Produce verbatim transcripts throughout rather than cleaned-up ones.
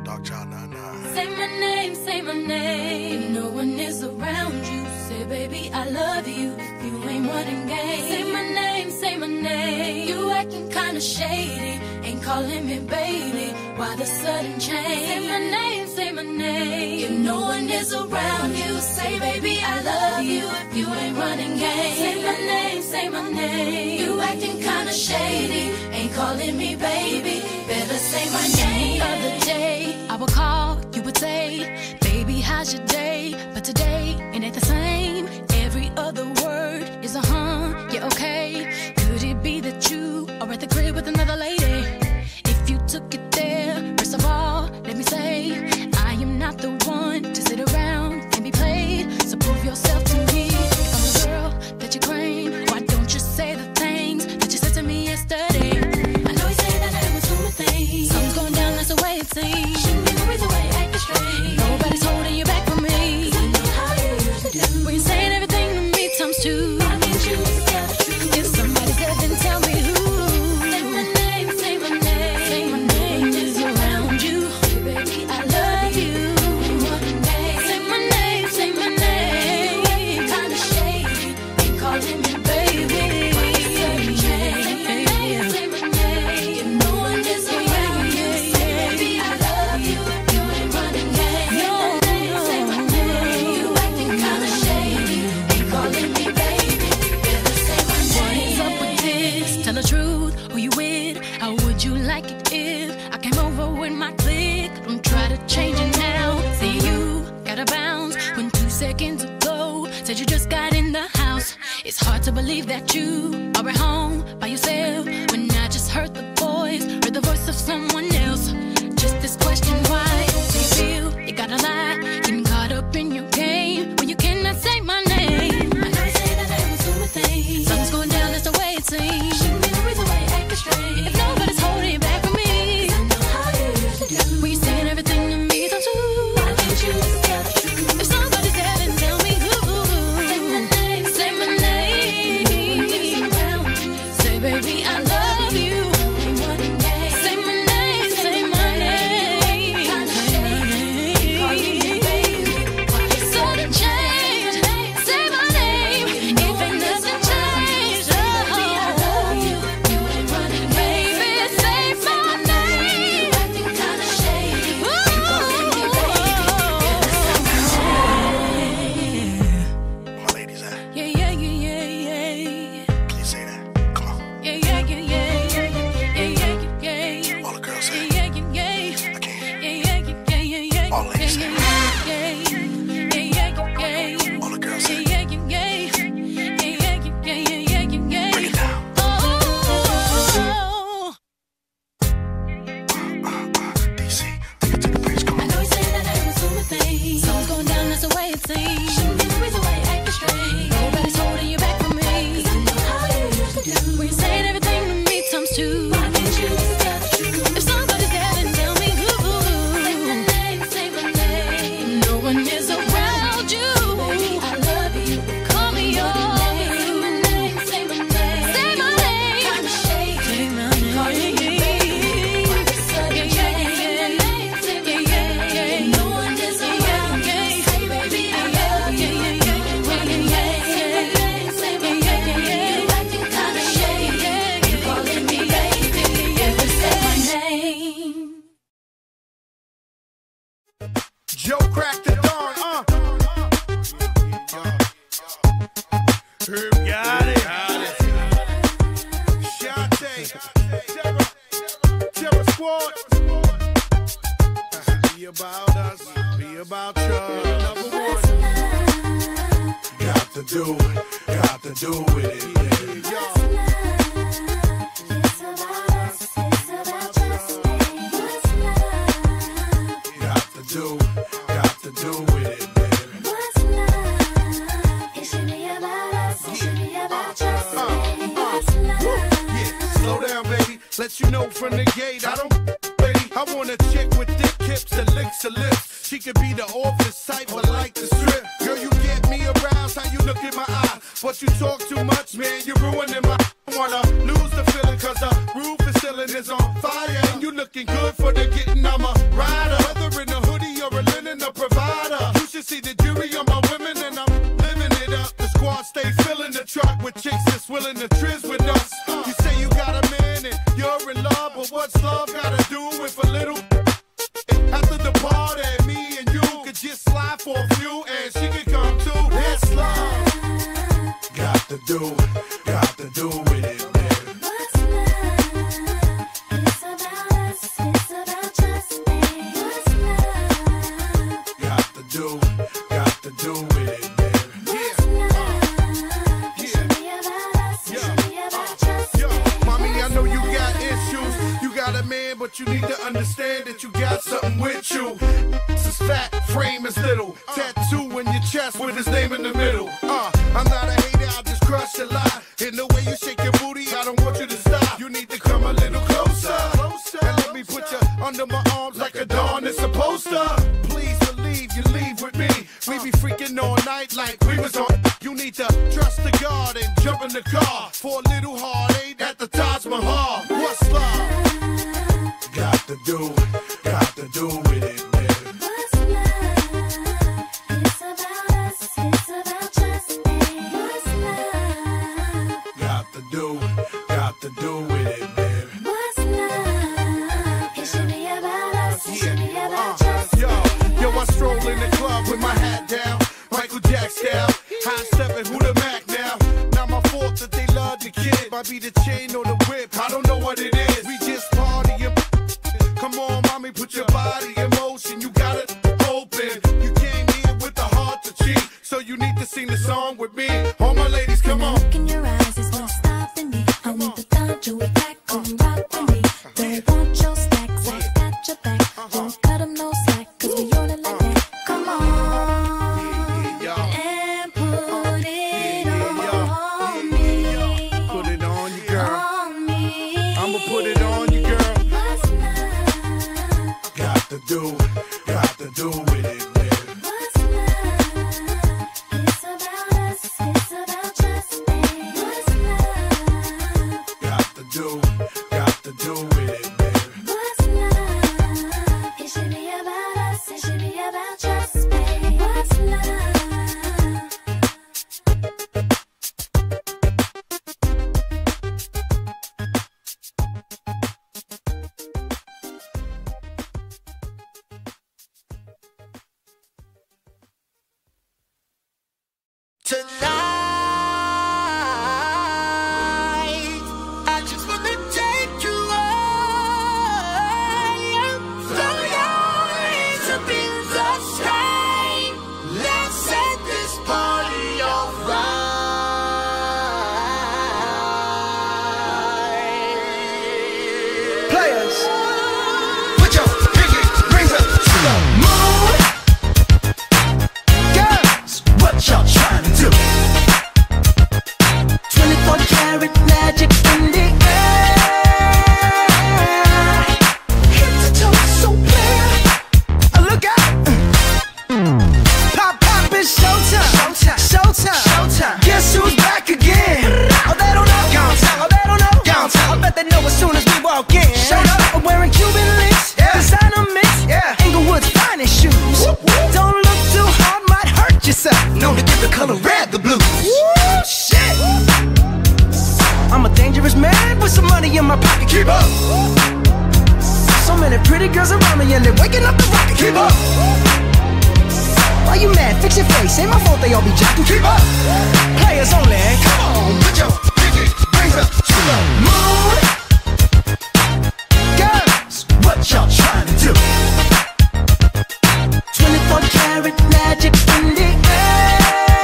Dark Child nine nine. Say my name, say my name. If no one is around you, say baby I love you. If you ain't running game, say my name, say my name. You acting kinda shady, ain't calling me baby. Why the sudden change? Say my name, say my name. If no one is around you, say baby I love you. If you ain't running game, say my name, say my name. You acting kinda shady, ain't calling me baby. Better say my name. The other day I would call, you would say, baby how's your day? But today it ain't the same. Every other word is a huh, yeah okay. Could it be that you are at the crib with another lady? If you took it there, first of all, let me say, I am not the one to sit around and be played. So prove yourself to me. If I'm the girl that you claim, why don't you say the things that you said to me yesterday? I know you say that I was doing things. Something's going down, that's the way it seems. Shouldn't be the reason why you're acting strange. Nobody's holding you back from me. 'Cause I know how you used to do. When you're saying everything to me times two. Why can't you just tell the truth? If somebody's dead, then tell me who. Say my name, say my name. Say my name is around you. Hey, baby, I love you. Say my name, say my name. Kinda shady, ain't calling me baby. Say my name, say my name. If no one is around you, say baby I love you. If you ain't running game, say my name. You acting kinda shady, ain't calling me baby. Better say my name. What's up with this? Tell the truth, who you with? How would you like it if I came over with my clique? Don't try to change it now. See you gotta bounce when two seconds ago said you just got in the house. It's hard to believe that you are at home by yourself when I just heard the voice, heard the voice of someone else. Just this question, why do you feel you gotta lie? Getting caught up in your game when you cannot say my name. I know you say that I was doing things. Something's going down, that's the way it seems. Shouldn't be the reason why you're acting strange. If nobody's holding you back from me, 'cause I know how you used to do. When you're saying everything to me times two. Why can't you just tell the truth? If somebody's dead, then tell me who. Say my name, say my name. Say baby I love you. Say my name, say my name. Sudden change, say my name. If it doesn't change, oh, baby, say my name. Where my ladies at? Yeah, yeah, yeah, yeah, yeah. Please say that. Come on. Yeah, yeah, yeah, yeah, yeah, yeah, yeah, yeah. All the girls say Yeah, it. yeah, yeah, yeah. I can't. Yeah, yeah, yeah, yeah, yeah. All ladies say it. Yeah, yeah, yeah, yeah. All the girls say Yeah, it. yeah, yeah, yeah. Yeah, yeah, yeah, yeah, yeah, yeah. Break it down. Oh. D C, take it to the place. Come I on. know you say that I was doing things. Something's going down, that's the way it seems. Shouldn't be the reason why you're acting strange. Nobody's holding you back from me. 'Cause I know how you used to do. When you're saying everything to me times two. Why can't you just tell the truth? If somebody's dead, then tell me who. Say my name, say my name. No one is around you. Baby, I love you. Call me yours. Say my name, say my name. Say my name. Kinda shady. Say my name. Calling me baby. Why the sudden change? Say my name, say my name. No one is around you. Say baby, I love you. Running game. Say my name, say my name. You acting kinda shady. You calling me baby. Ever say my name? Joe cracked the dawn, uh. Herb got it. Shante, Terror, Terror Squad. Be about us, be about you. Number one. Got to do, got to do with it. Yeah, y'all. Got to do, got to do with it, baby. Yeah, slow down, baby. Let you know from the gate, I don't, baby. I want a chick with thick hips and licks her lips. She could be the office type, but like the strip. Girl, you get me aroused, how you look in my eye. But you talk too much, man, you're ruining my. I wanna lose the feeling, cause the roof is ceiling is on fire. And you looking good for the getting, I'm a rider. Whether but you got something with you. This is fat, frame is little. Tattoo in your chest with his name in the middle. Uh, I'm not a hater, I'll just crush your lie. In the way you shake your booty, I don't want you to stop. You need to come a little closer, closer. And let me put you under my arms like a dawn is supposed to. Please believe you leave with me. We be freaking all night like we was on. You need to trust the God and jump in the car for a little heartache at the Taj Mahal. What's love? Got to do, got to do with it, baby. What's love? It's about us, it's about just me. What's love? Got to do, got to do with it, baby. What's love? It should be about us, it should be about Uh, just me. yo, yo, I stroll in the club with my hat down, Michael Jack style, high stepping, who the Mac now? Not my fault that they love the kid. Might be the chain or the whip, I don't know what it is. We just partying. Come on, mommy, put your body in motion. You got it open. You came here with the heart to cheat, so you need to sing the song with me. All my ladies, come on. Look in your eyes is what's stopping me. I want the thought you would back on rock with me. Don't want your stacks, I got your back. Don't cut 'em no slack, cause we on it like that. Come on Yeah, yeah, and put it yeah, on me. put it on you, girl. On me. I'ma put it on you, girl. What's love? Got to do, got to do with it, baby. What's love? It's about us, it's about just me. What's love? Got to do, got to do with it, baby. What's love? It should be about us, it should be about just me. What's love? Tonight, I just wanna take you higher. Throw your hands up in the sky. Let's set this party on fire. Players, put your pinky rings up to the moon. Girls, what y'all trying to do? twenty-four karat magic in the air. Head to toe, so clear. Uh, Look out! Pop, pop, it's showtime. Showtime. Showtime. Showtime. Guess who's back again? Oh, they don't know. Gone time. Oh, they don't know. Gone time. I bet they know as soon as we walk in. Showed up. I'm wearing Cuban links. Yeah. Designer mix. Yeah. Inglewood's finest shoes. Whoop, whoop. Don't look too hard, might hurt yourself. Known to give the color red the blues. Woo, shit. I'm a dangerous man with some money in my pocket. Keep up. So many pretty girls around me and they're waking up the rocket. Keep up. Why you mad? Fix your face. Ain't my fault they all be jacking. Keep up. Players only. Come on, put your pinky rings up to the moon. Girls, what y'all trying to do? twenty-four karat magic in the air.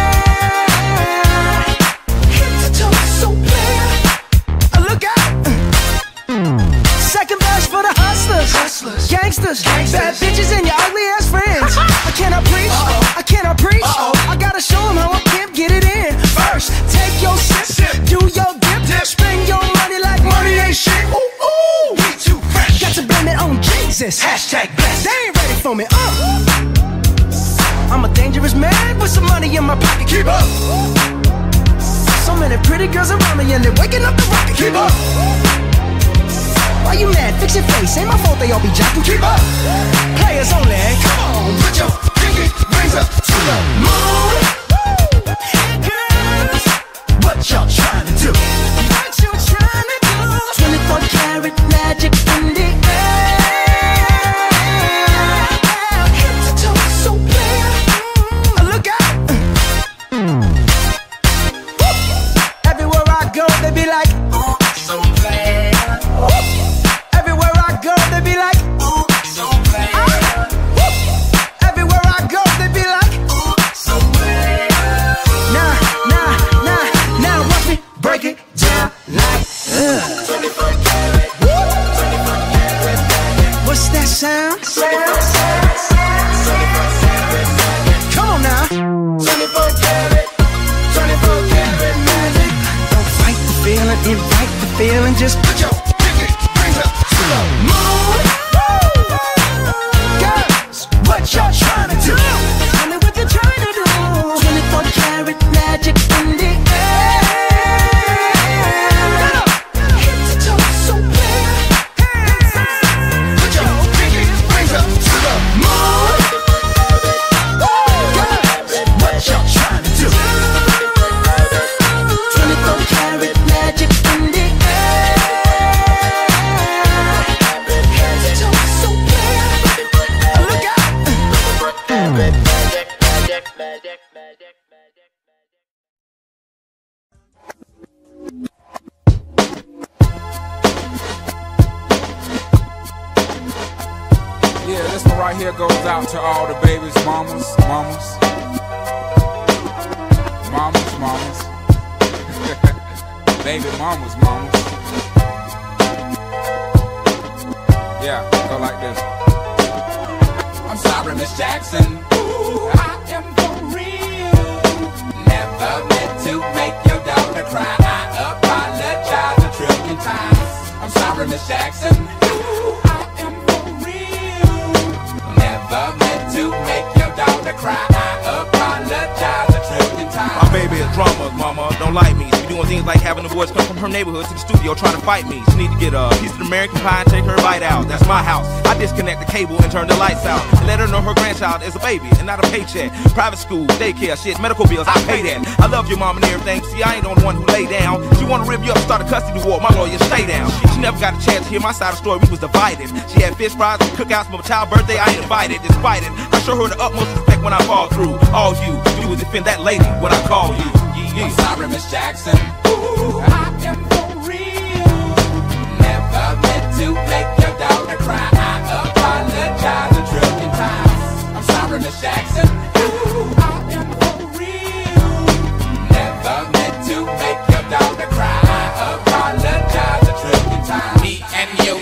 Head to toe, so clear. Uh, Look out! Second verse for the hustlers, hustlers, gangsters, gangsters, bad bitches and your ugly ass friends. I cannot preach, uh-oh. I cannot preach. Uh-oh. I gotta show them how a pimp get it in. First, take your sip, sip. Do your dip, dip, spend your money like money ain't shit. Ooh, ooh, we too fresh. Got to blame it on Jesus. Hashtag blessed. They ain't ready for me. Uh. I'm a dangerous man with some money in my pocket. Keep up. So many pretty girls around me and they're waking up the rocket. Keep up. Why you mad? Fix your face. Ain't my fault they all be jacking. Keep up. Players only. Come on, put your pinky rings up to the moon. Girls, what y'all trying to do? What you trying to do? twenty-four karat magic in the air. Head to toe, so clear. Uh, Look out. Everywhere I go, they be like, oh, so bad. Everywhere I go, they be like, oh, so bad. Come on now. twenty-four karat, twenty-four karat magic. Don't fight the feeling, invite the feeling. Just put your pinky rings up to the moon. Girls, what y'all trying to do? Tell me what you're trying to do. twenty-four karat magic in the air. Head to toe so clear. Put your pinky rings up to the moon. Girls, what y'all trying to do? twenty-four karat magic in the air. Head to toe so clear. Look out. Magic, magic, magic, magic, magic, magic. Yeah, this one right here goes out to all the babies, mamas, mamas, mamas, mamas, baby mamas, mamas. Yeah, go like this. I'm sorry, Miss Jackson. Ooh, I am for real. Never meant to make your daughter cry. I apologize a trillion times. I'm sorry, Miss Jackson. Ooh, I am for real. Never meant to make your daughter cry. I apologize a trillion times. My baby is drama, mama, don't like me. She doing things like having the boys come from her neighborhood to the studio trying to fight me. She need to get a piece of American pie and take her bite out. That's my house. I disconnect the cable and turn the lights out and let her know her grandchild is a baby and not a paycheck. Private school, daycare, shit, medical bills, I pay that. I love your mom and everything. See, I ain't the only one who lay down. She wanna rip you up and start a custody war. My lawyer, stay down. She never got a chance to hear my side of the story. We was divided. She had fish fries and cookouts for my child's birthday. I ain't invited. Despite it, I show her the utmost respect when I fall through. All you do is defend that lady when I call you. I'm sorry, Miss Jackson. Ooh, I am for real. Never meant to make your daughter cry. I apologize a trillion times. I'm sorry, Miss Jackson. Ooh, I am for real. Never meant to make your daughter cry. I apologize a trillion times. Me and your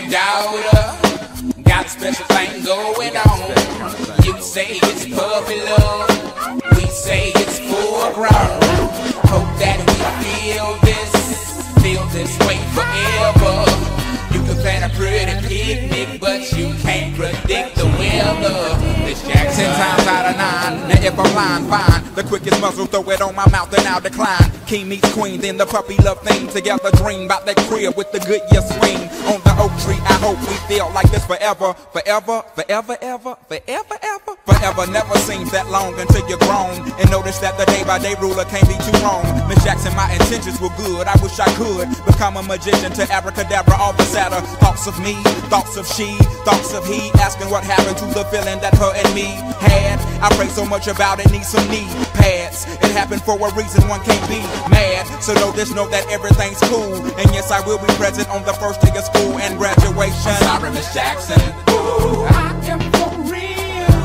daughter got a special thing going on. You say it's puppy love. We say it's full grown. Hope that we feel this, feel this way forever. You can plan a pretty picnic, but you can't predict the weather. Miss Jackson. Ten times out of nine, now if I'm lying, fine. The quickest muzzle, throw it on my mouth and I'll decline. King meets queen, then the puppy love thing. Together dream about that crib with the good year swing. On the oak tree, I hope we feel like this forever. Forever, forever, ever, forever, ever. Forever never seems that long until you're grown. And notice that the day by day ruler can't be too wrong. Miss Jackson, my intentions were good. I wish I could become a magician to abracadabra all the sadder. Thoughts of me, thoughts of she, thoughts of he. Asking what happened to the feeling that her and me had. I pray so much about it, need some knee pads. It happened for a reason, one can't be mad. So know this, know that everything's cool. And yes, I will be present on the first day of school and graduation. I'm sorry, Miss Jackson. Ooh, I am for real.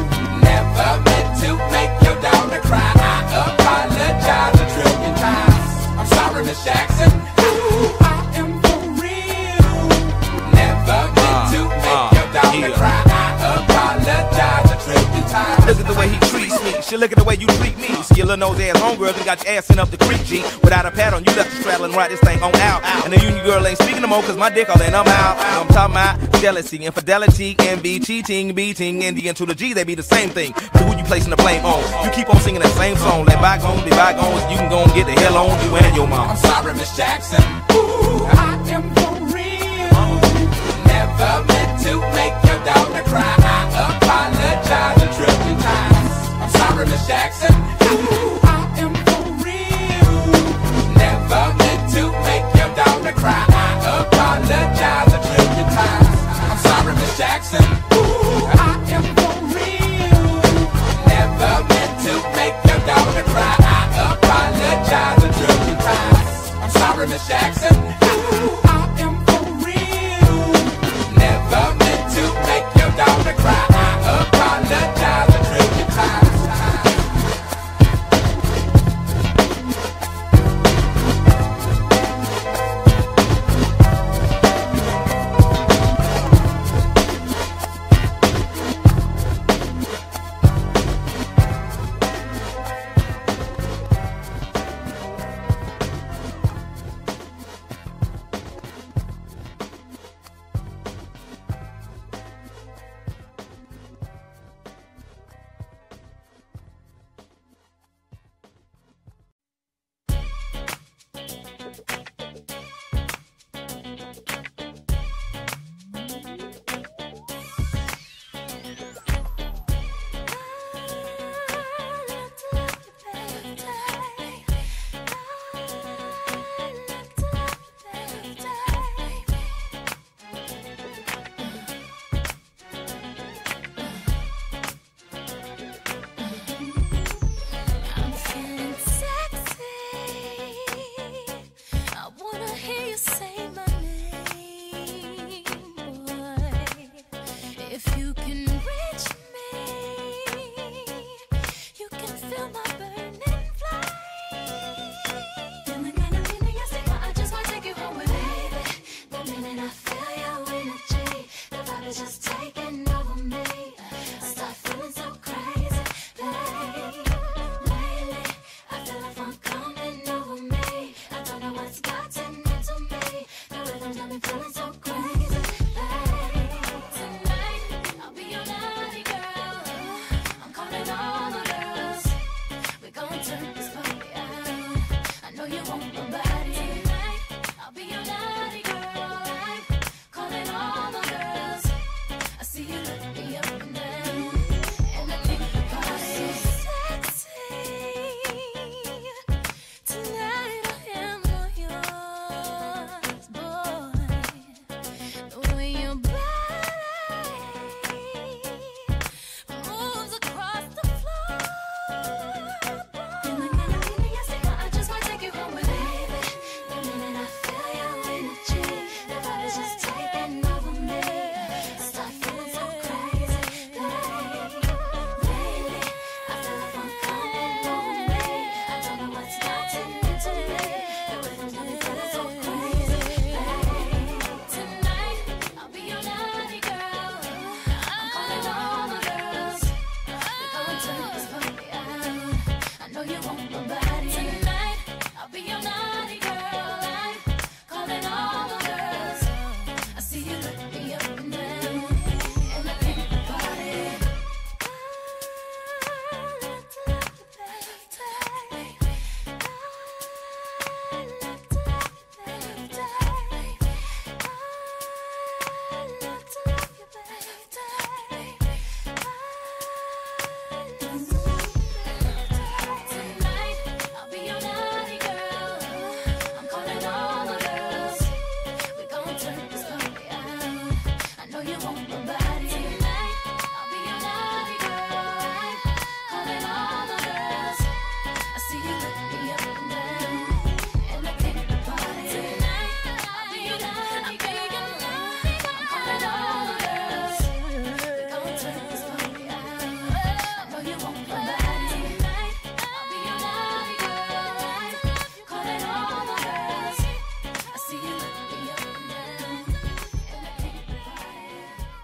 Never meant to make your daughter cry. I apologize a trillion times. I'm sorry, Miss Jackson. Ooh, I am for real. Never meant to make your daughter cry. I apologize a trillion times. Look at the way he treats me. Shit, look at the way you treat me. Skillin' nose ass homegirl, you got your ass sent up the creek, G. Without a pad on, you left the straddle and ride this thing on out. And the union girl ain't speaking no more, cause my dick all in, I'm out. I'm talking about jealousy, infidelity, envy, cheating, beating, and the N to the G, they be the same thing. But who you placing the blame on? You keep on singing that same song. Let bygones be bygones, you can go and get the hell on you and your mom. I'm sorry, Miss Jackson. Ooh, I am for real. Never meant to make your daughter cry. I apologize a trillion times. I'm sorry, Miss Jackson. Ooh, I am for real. Never meant to make your daughter cry. I apologize a trillion times. I'm sorry, Miss Jackson. Ooh, I am for real. Never meant to make your daughter cry. I apologize a trillion times. I'm sorry, Miss Jackson. Ooh, I am for real. Never meant to make your daughter cry. I apologize a trillion times. reach me, you can feel my burning flame. Feeling kind of feeling you see, I just wanna take you home with me, baby. The minute I feel your energy, the vibe is just taking over me. I start feeling so crazy, babe. Lately, I feel like fun coming over me. I don't know what's gotten into me. The rhythm got me feeling so crazy, babe. Tonight, I'll be your naughty girl. I'm calling all the girls. We gon' turn this party out. I know you want my body. Tonight, I'll be your naughty girl. I'm calling all the girls. I see you look me up and down, and I think the party sexy. Tonight I am all yours, boy. The way your body moves across the floor, feeling kind of feeling you see, I just wanna take you home with me, baby. The minute I feel your energy, the vibe is just taking over me. I start feeling so crazy, babe. Lately, I feel like I'm coming over me. I don't know what's gotten into me. The rhythm got me feeling so crazy, babe. Tonight, I'll be your naughty girl. I'm calling all the girls. We gon' turn this party out. I know you want my body. Tonight, I'll be your naughty girl. I'm calling all the girls. I see you look me up and down, and I think the party. I love to love you, baby. I love to love you, baby. I love to love you, baby. Tonight, I'll be your naughty girl. I'm calling all the girls. We gon' turn this party out. I know you want my body. Tonight, I'll be your naughty girl. I'm calling all the girls. I see you look me up and down, and I think the party. Tonight, I'll be your naughty girl. I'm calling all the girls. We gon' turn this party out. I know you want my body. Tonight, I'll be your naughty girl. I'm calling all the girls. I see you look me up and down, and I think the party.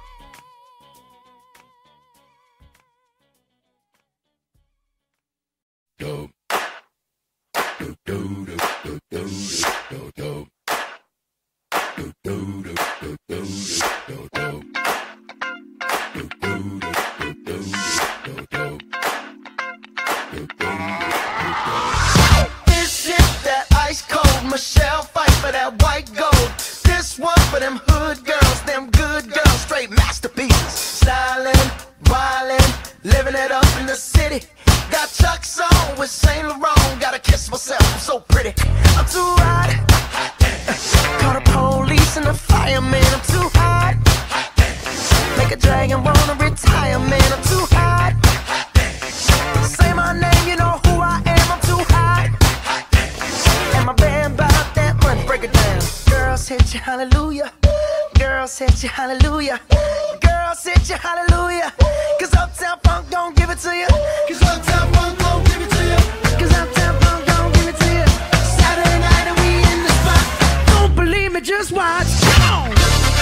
Dope. Do do do do do do do. Do do do do do do do. Do do do do do do do. Do do do do. This is that ice cold Michelle fight for that white gold. This one for them hood girls, them good girls, straight masterpieces. Styling, wildin', living it up in the city. Got Chuck's on with Saint Laurent. Gotta kiss myself, I'm so pretty. I'm too hot. Call the police and the fireman. I'm too hot. Make a dragon wanna retire, man. I'm too hot. Say my name, you know who I am. I'm too hot. And my band bought that money. Break it down. Girls hit you, hallelujah. Girls hit you, hallelujah. Girls hit you, hallelujah. Cause Uptown Funk don't give it to you. Cause Uptown Funk don't give it to you. Cause Uptown Funk don't give it to you. Saturday night and we in the spot. Don't believe me, just watch. Come on.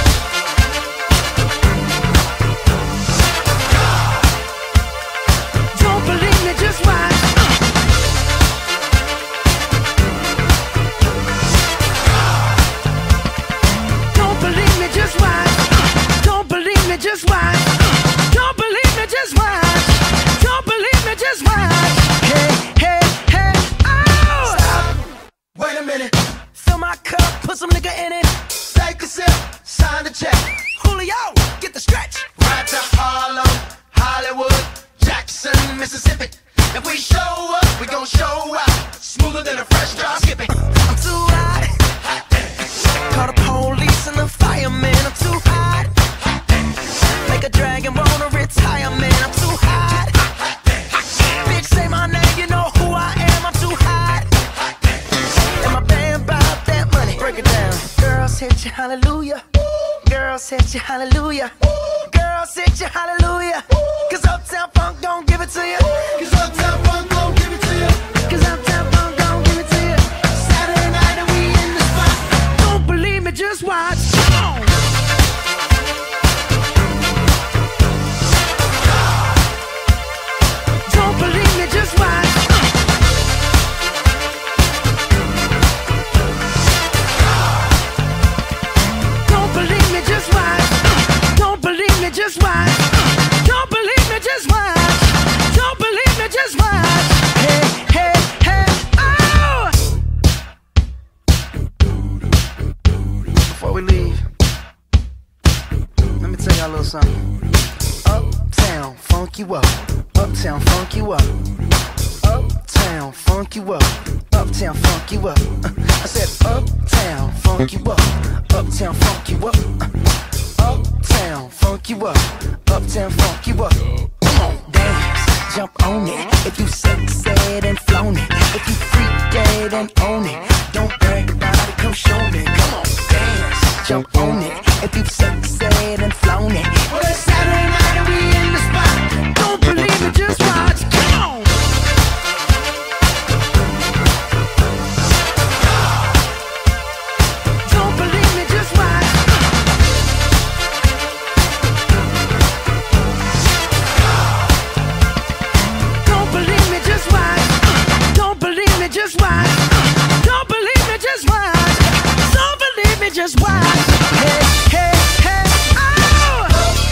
Don't believe me, just watch. Don't believe me, just watch. Don't believe me, just watch. Don't believe me, just watch. Don't believe me, just watch. Hey, hey, hey, oh! Stop. Wait a minute. Fill my cup, put some nigga in it. Take a sip, sign the check. Julio, get the stretch. Right to Harlem, Hollywood, Jackson, Mississippi. If we show up, we gon' show out. Smoother than a fresh drop skipping. I'm too hot. Call the police and the fireman. I'm too hot. Make a dragon wanna retire, man. I'm too hot. Bitch, say my name, you know who I am. I'm too hot. And my band bought that money. Break it down. Girls hit you, hallelujah. Girls hit you, hallelujah. Girls sit you hallelujah. Cause Uptown Funk don't give it to you. Cause Uptown Funk don't give it to you. Cause Uptown Funk don't give it to you. Saturday night and we in the spot. Don't believe me, just watch. Come on. Don't believe me, just watch. Don't believe me, just watch. Don't believe me, just watch. Don't believe me, just watch. Don't believe me, just watch. Hey, hey, hey, oh! Before we leave, let me tell y'all a little something. Uptown, funk you up. Uptown, funk you up. Uptown, funk you up. Uptown, funk you up. Uh, I said uptown, funk you up. Uptown, funk you up. Uh, uptown, funk you up. Uptown, funk you up. Come on, dance, jump on it. If you sexed and flown it, if you freaked dead and own it, don't brag about it, come show me. Come on, dance, jump on it. If you sexed and flown it, well, it's Saturday night and we in the spot. Don't believe it, just watch. Come on. Don't believe me, just watch. Don't believe me, just watch. Don't believe me, just watch. Don't believe me, just watch. Don't believe me, just watch. Hey, hey, hey, oh!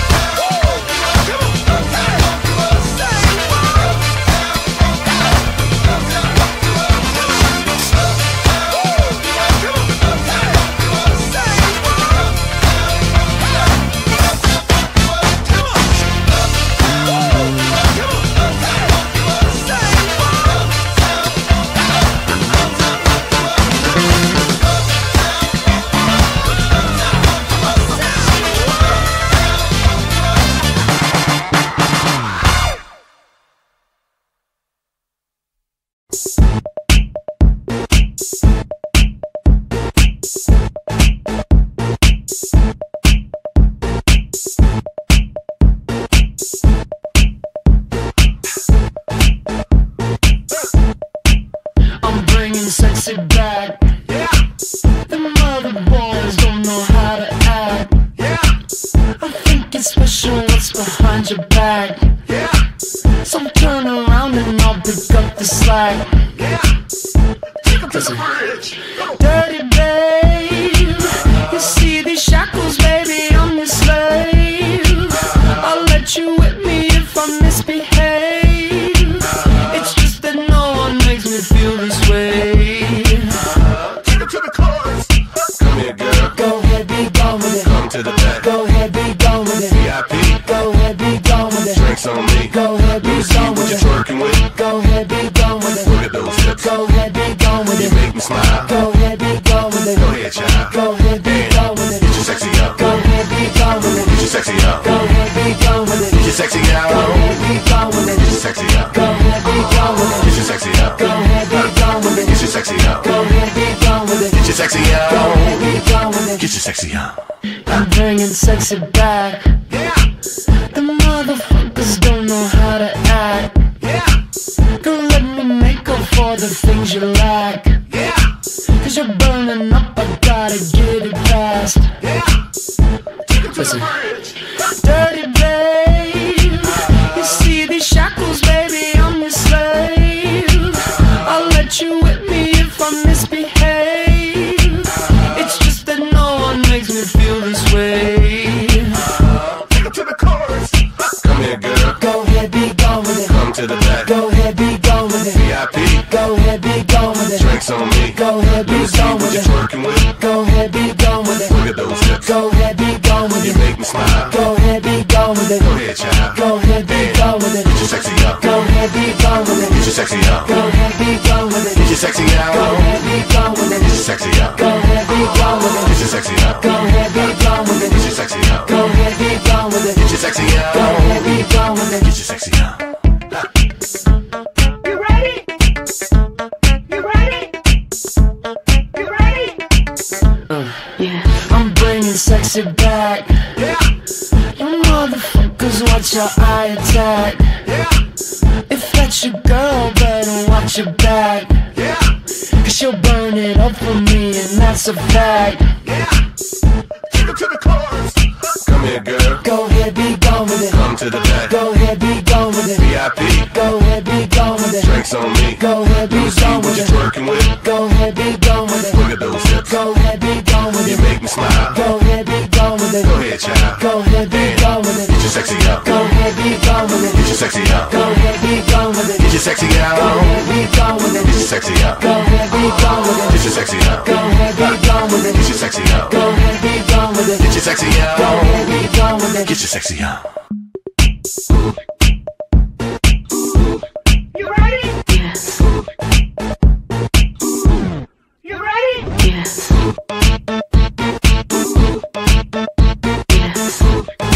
I'm bringing sexy back. Yeah. The mother boys don't know how to act. Yeah. I think it's special what's behind your back. Yeah. So turn around and I'll pick up the slack. Yeah. Take 'em to the bridge. Dirty babe, you see these shackles, baby, I'm your slave. I'll let you whip me if I misbehave. It's just that no one makes me feel this way. Take it to the chorus. Come here, girl. Go ahead, be gone with it. Come to the back. Go ahead, be gone with it. V I P. Go ahead, be gone with it. Drinks on me. Go ahead, be Let me see gone what with you're it. twerking with. Go ahead, be gone with it. Look at those hips. Go ahead, be gone with You it. make me smile. Go ahead, be gone with it. Go ahead, child. Go ahead, be gone with it. Get your sexy up. Go ahead, be gone with it. Get your sexy up. Go ahead, be gone with it. Get your sexy out. Go ahead, be gone with it. Get your sexy up. Go ahead, be gone with it. Get your sexy up. Go ahead, be gone with it. Get your sexy up. Go ahead, be gone with it. Get your sexy Go ahead, out. be gone with it. Get your sexy up. I'm bringing sexy back. Yeah. The motherfuckers don't know how to act. Yeah. Don't let me make up for the things you lack. Yeah. Cause you're burning up, I gotta get it fast. Yeah. Take it to Listen. the bridge. Dirty babe, you see these shackles, baby, I'm your slave. I'll let you whip me if I misbehave. It's just that no one makes me feel this way. Take it to the chorus. Come here, girl. Go ahead, be gone with it. Come to the back. Go ahead, be gone with it. V I P. Go ahead, be gone with it. Drinks on me. Go ahead, Let me be see gone what with you're it. twerking with. Go ahead, be gone with it. Look at those hips. Go ahead, be gone with You it. make me smile. Go ahead, be gone with it. Go ahead, child. Go ahead, be gone with it. Get your sexy up. Go ahead, be gone with it. Get your sexy up. Go ahead, be gone with it. Get your sexy Go out. ahead, be gone with it. Get your sexy up. Go ahead, be gone with it. Get your sexy up. Go ahead, be gone with it. Get your sexy up. Go ahead, be gone with it. Get your sexy Go out. ahead, be gone with it. Get your sexy up. You ready? You ready? You ready? Uh, yeah. I'm bringing sexy back. Yeah. You motherfucker. your eye attack. If that's your girl, better watch your back. Cause she'll burn it up for me, and that's a fact. Keep it to the chorus. Come here, girl. Go ahead, be gone with it. Come to the back. Go ahead, be gone with it. V I P. Go ahead, be gone with it. Drinks on me. Go ahead, be See gone what with you're it. twerking with. Go ahead, be gone with it. Look at those hips. Go ahead, be gone with You it. make me smile. Go ahead, be gone with it. Go ahead, child. Go ahead, be gone with it. Get your sexy out. Go ahead, be gone with it. Get your sexy out. Go ahead, be gone with it. Get your sexy out. Go ahead, be gone with it. Get your sexy out. Go ahead, be gone with it. Get your sexy out. Go ahead, be gone with it. Get your sexy out. Go ahead, be gone with it. Get your sexy out. Go ahead, be gone with it. Get your sexy out. You ready? Yes. You ready? Yes. Yes.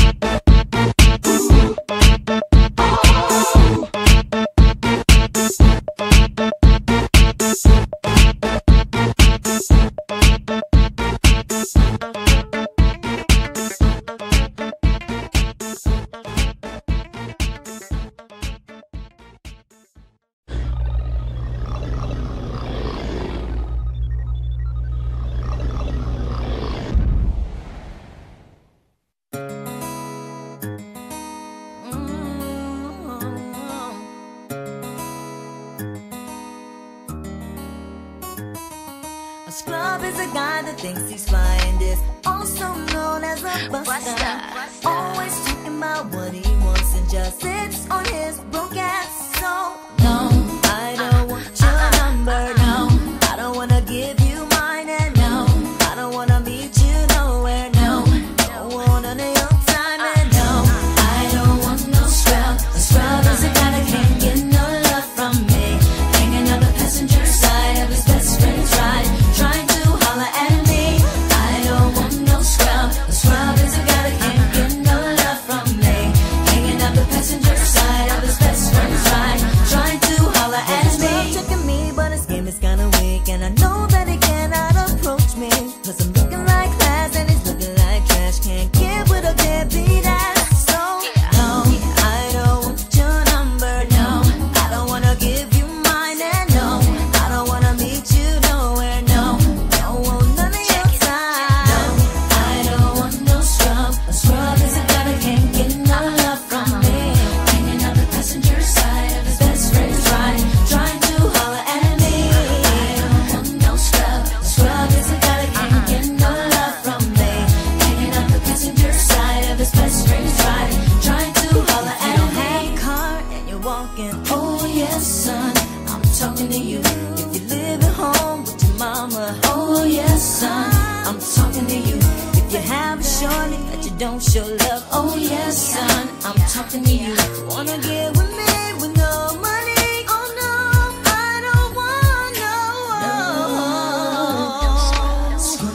A scrub is a guy that thinks he's fly and is also known as a buster. Always talking about what he wants and just sits on his broke ass. So no, I don't want your number. No, I don't wanna give you mine. And no, I don't wanna meet you nowhere. No, don't want none of your time. And no, I don't want no scrub. A scrub is a guy that can't get no love from me. Hanging on the passenger side of his best friend's ride, trying to holler at me. I don't want no scrub. A scrub is a guy that can't get no love from me. Hanging out the passenger side of his best friend's ride, trying to holler at me. He's checking me, but his game is kinda weak, and I know that he cannot approach me. Cause I'm looking like class and he's looking like trash. Can't get with a deadbeat ass. So no, I don't want your number. No, I don't wanna give you mine. And no, I don't wanna meet you nowhere. No, don't want none of your time. No, I don't want no scrub. A scrub is a guy that can't get no love from me. Hanging out the passenger side of his best friend's ride, trying to holler at me. I don't want no scrub. A scrub is a guy that can't get no love from me. Hanging out the passenger side of his best friend's ride, trying to holler at me. You don't have a car and you're walking. Oh yes, son, I'm talking to you. If you live at home with your mama. Oh yes, son, I'm talking to you. If you have a shorty that you don't show love. Oh yes, son, I'm talking to you. Wanna get with me with no money? Oh no, I don't want no scrub.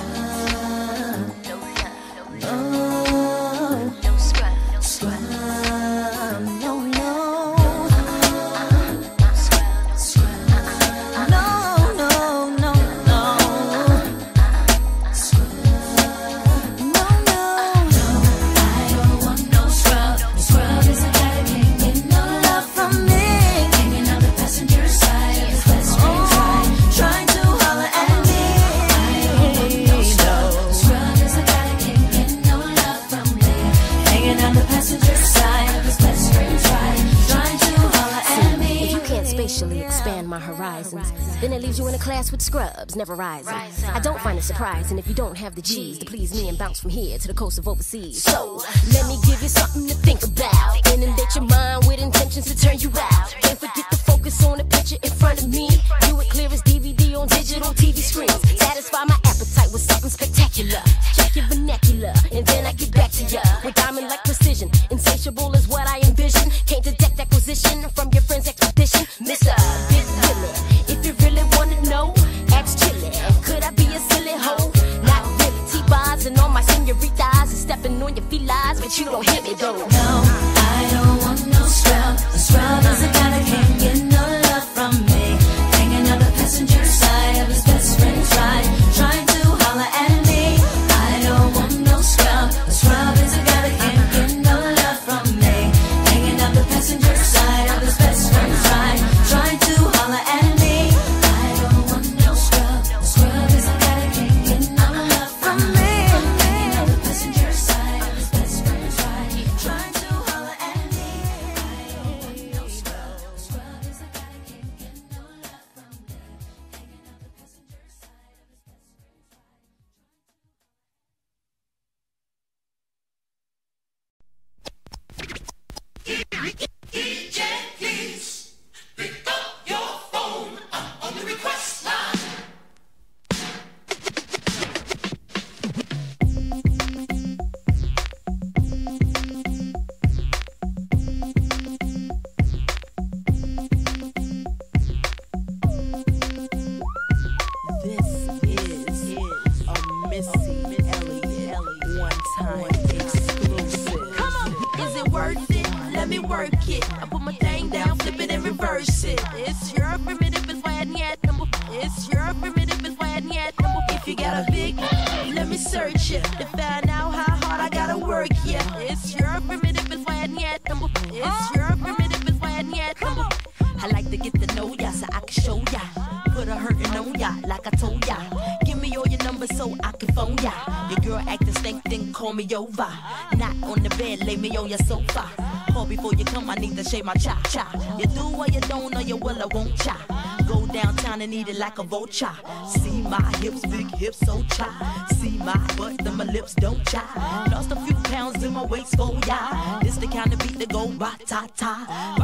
No scrub. No, no. No, no, no, no. No, no. I don't want no scrub. Scrub is a guy that can't get no love from me. Hanging on the passenger side of his best friend's ride, trying to holler at me. I don't want no scrub. Scrub is a guy that can't get no love from me. Hanging on the passenger side of his best friend's ride, trying to holler at me. If you can't spatially expand my horizons, then it leaves you in a class with scrubs, never rising. I don't find it surprising if you don't have the G's to please me and bounce from here to the coast of overseas. So, let me give you something to think about. Inundate your mind with intentions to turn you out. Can't forget to focus on the picture in front of me. View it clear as D V D on digital T V screens. Satisfy my appetite with something spectacular. Check your vernacular, and then I get back to ya with diamond-like precision. Insatiable is what I envision. Can't detect acquisition from your friend's expedition. Mister Big Willie, if you really wanna know, ask Chili. Could I be a silly hoe? Not really. T-bars and all my senoritas is stepping on your felines, but you don't hit me though. No, I don't want no scrub. A scrub is a guy that can't get no love from me. Hanging on the passenger side of his best friend's ride, trying to holler at me. I don't want no scrub. A scrub is a guy that can't get no love from me. work it. I put my thing down, flip it and reverse it. It's your primitive is why yet. It's your primitive is why yet. If you got a big, let me search it to find out how hard I gotta work. Yeah, it's your primitive is why yet. It's your primitive is why yet. I like to get to know ya so I can show ya. Put a hurtin' on ya like I told ya. Give me all your numbers so I can phone ya. Your girl acting stank, then call me over. Not on the bed, lay me on your sofa. Call before you come, I need to shave my cha-cha. You do or you don't, or you will or won't cha. Go downtown and eat it like a vulture. See my hips, big hips, so cha. See my butt, then my lips don't cha. Lost a few pounds in my waist, oh yeah. This the kind of beat that go ra-ta-ta.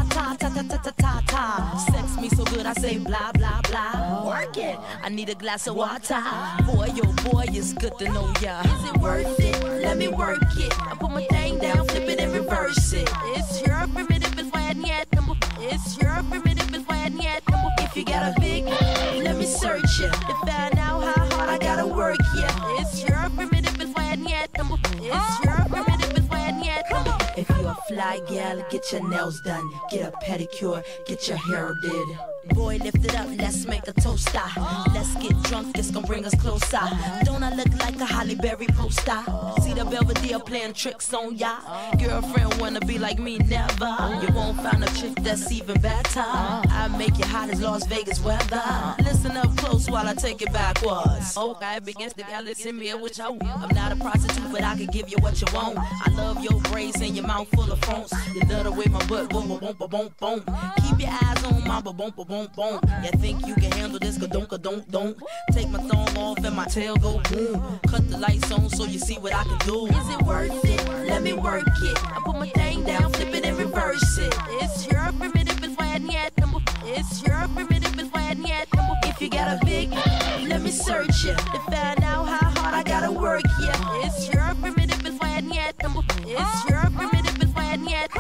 Ra-ta-ta-ta-ta-ta-ta-ta-ta. Sex me so good I say blah, blah, blah. Work it, I need a glass of water. Boy, oh boy, it's good to know ya. Is it worth it? Let me work it. I put my thing down, flip it and reverse it. It's your primitive is why yet. It's your primitive is why yet. If you got a big, let me search it to find out how hard I gotta work. Yeah, it's your primitive is why yet. It's your primitive is why yet. If you a fly gal, get your nails done, get a pedicure, get your hair did. Boy, lift it up, let's make a toaster. Let's get drunk, it's gonna bring us closer. Don't I look like a Holly Berry poster? See the Belvedere playing tricks on ya. Girlfriend wanna be like me, never. You won't find a chick that's even better. I make it hot as Las Vegas weather. Listen up close while I take it backwards. Okay, begins to y'all listen me what you want. I'm not a prostitute, but I can give you what you want. I love your braids and your mouth full of phones. You love the way my butt boom, boom, boom, boom, boom. Keep your eyes on my boom, boom, boom. Boom. You think you can handle this? Don't, don't, don't. Take my thumb off and my tail go boom. Cut the lights on so you see what I can do. Is it worth it? Let me work it. I put my thing down, flip it and reverse it. It's your primitive is why yet. It's your primitive is why yet. If you got a big, let me search it to find out how hard I gotta work. Yeah, it's your primitive is why yet. It's your primitive is why yet.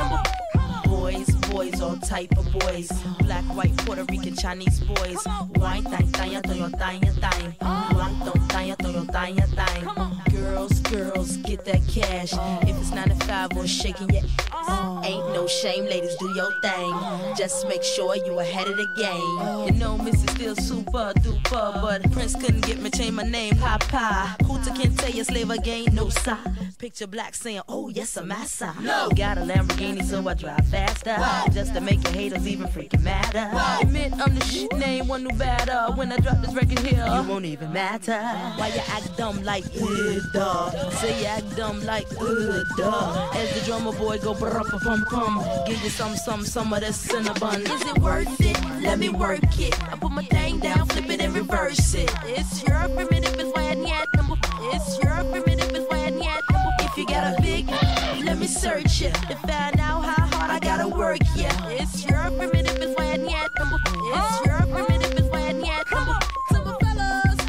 Boys, boys, all type of boys. Black, white, Puerto Rican, Chinese boys. Wine, thang, thang, thang, thang, thang. Wine, thang, thang, thang, thang. Girls, girls, get that cash. If it's nine to five or shaking your ass, ain't no shame, ladies, do your thing. Just make sure you ahead of the game. You know, Missy still super duper, but Prince couldn't get me change my name, Papa. Hooter can't tell you slave again, no sign. Picture black saying, oh yes, I'm massa. No. Got a Lamborghini, so I drive faster. Whoa. Just to make your haters even freaking matter. Whoa. Admit I'm the shit, name one new batter. When I drop this record here, you won't even matter. Why you act dumb like, uh, duh. Say you act dumb like, uh, duh. As the drummer boy go brr pum pum. Give you some, some, some of that cinnamon. Is it worth it? Let me work it. I put my thing down, flip it and reverse it. It's your primitive is why yet. It's your primitive is why yet. If you got a big, let me search it to find out how hard I gotta work. Yeah, it's your primitive is why yet. It's your primitive is why yet. Simple fellas,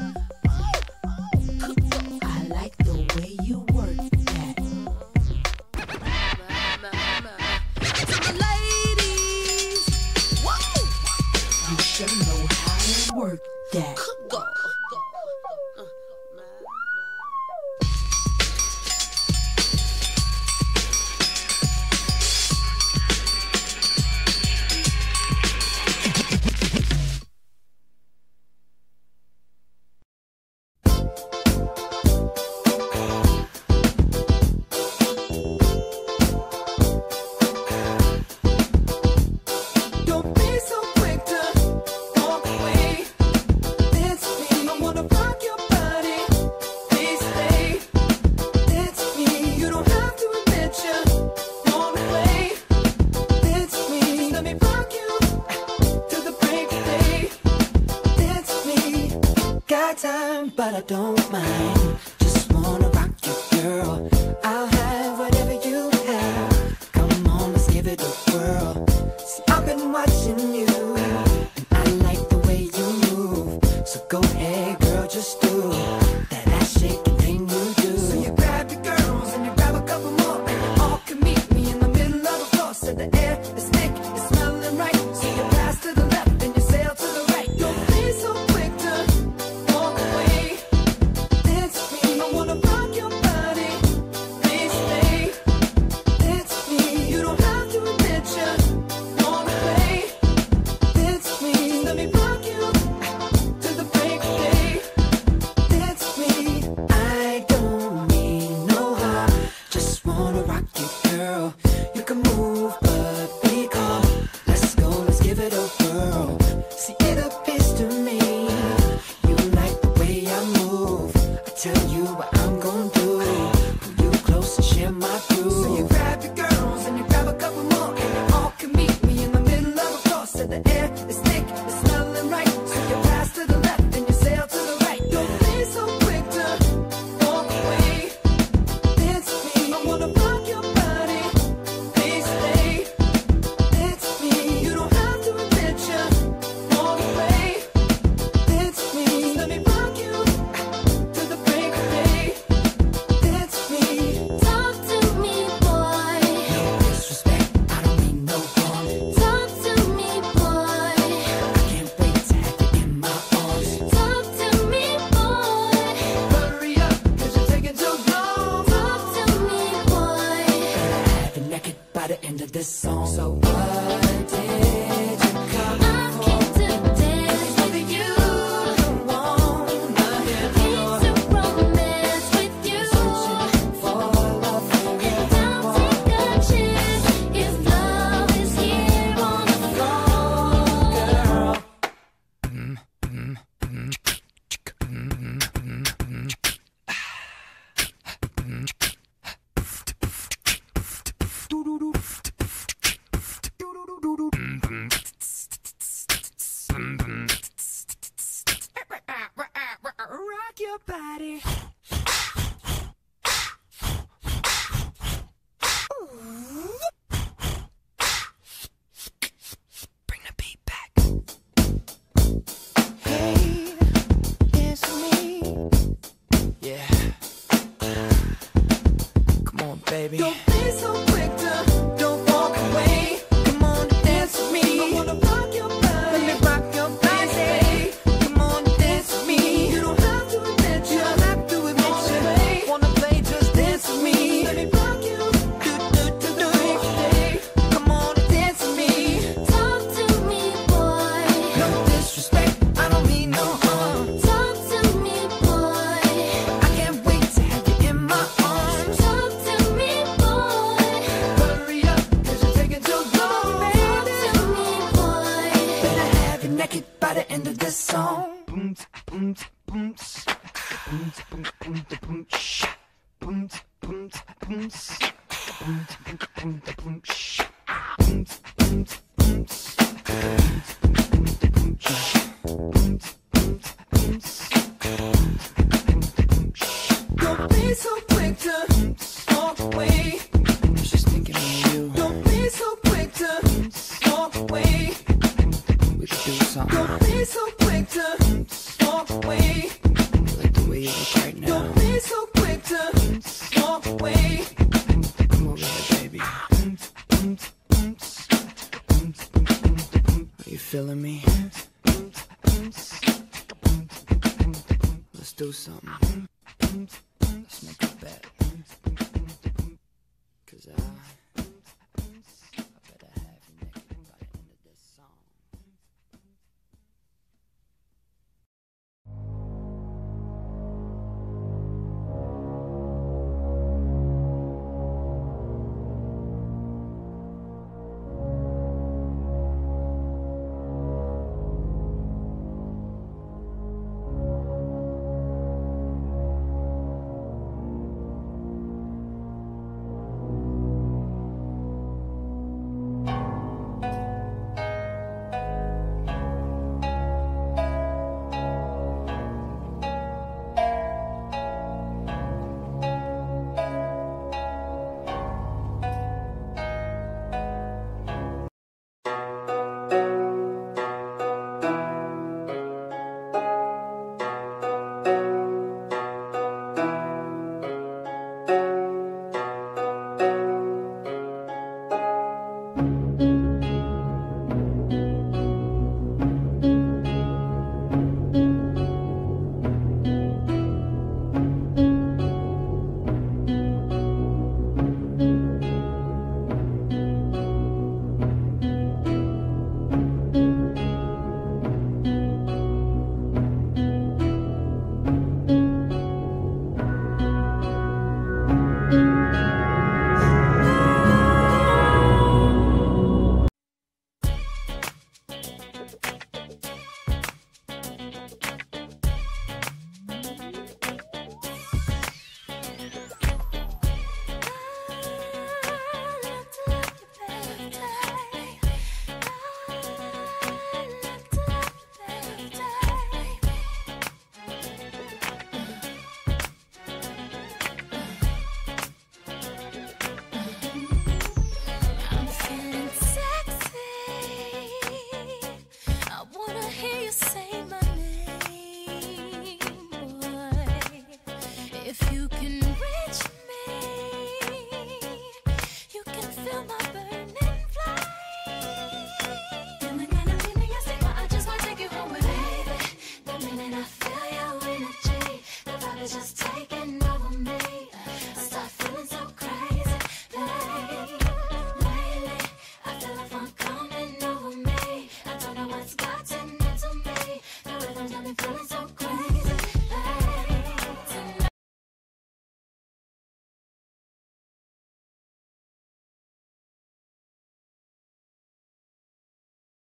I like the way you work that. Simple ladies, whoa, you should know how to work that. Go. But I don't mind, just wanna rock you, girl. I'll have whatever you have. Come on, let's give it a whirl. See, I've been watching you, and I like the way you move. So go ahead, girl, just do that ass shaking thing you do. So you grab your girls and you grab a couple more, and you all can meet me in the middle of the floor. So the air is thick, it's smelling right. So you pass to the left and you sail to the right. Don't be so quick to walk away. Rock your body, please stay. Dance with me. You don't have to song. So what did you come for? I came to dance with you. Wanna hear more. Came to romance with you. Searching for love for you. And I'll take a chance if love is here on the floor, girl. Mm, mm, mm. Rock your body. Bring the beat back. Hey, it's me. Yeah. Come on, baby. Don't be so quick to don't walk away. Come on, dance with me. I wanna rock your body. Let me rock your body. Come on, dance with me. You don't have to admit you don't have to admit you wanna play, just dance with me. Let me rock you. Do do do do. Hey, come on, dance with me. Talk to me, boy. No disrespect, I don't mean no harm. Talk to me, boy. I can't wait to have you in my arms. Talk to me, boy. Hurry up, cause you're taking too long. Talk to me, boy. Better have you naked by the end of this song. Boom, boom, boom, boom, boom, boom, boom, shh. Boom, boom, boom, boom, boom, boom, boom, shh. Boom, boom, boom, boom, boom, shh. Boom, boom, boom, boom, shh. Don't be so quick to walk away. I was just thinking of you. Don't be so quick to walk away. We could do something. Don't be so quick to walk away. I like the way you look right now. Don't be so quick to walk away. Come over here, baby. Are you feeling me? Let's do something. Let's make a bet.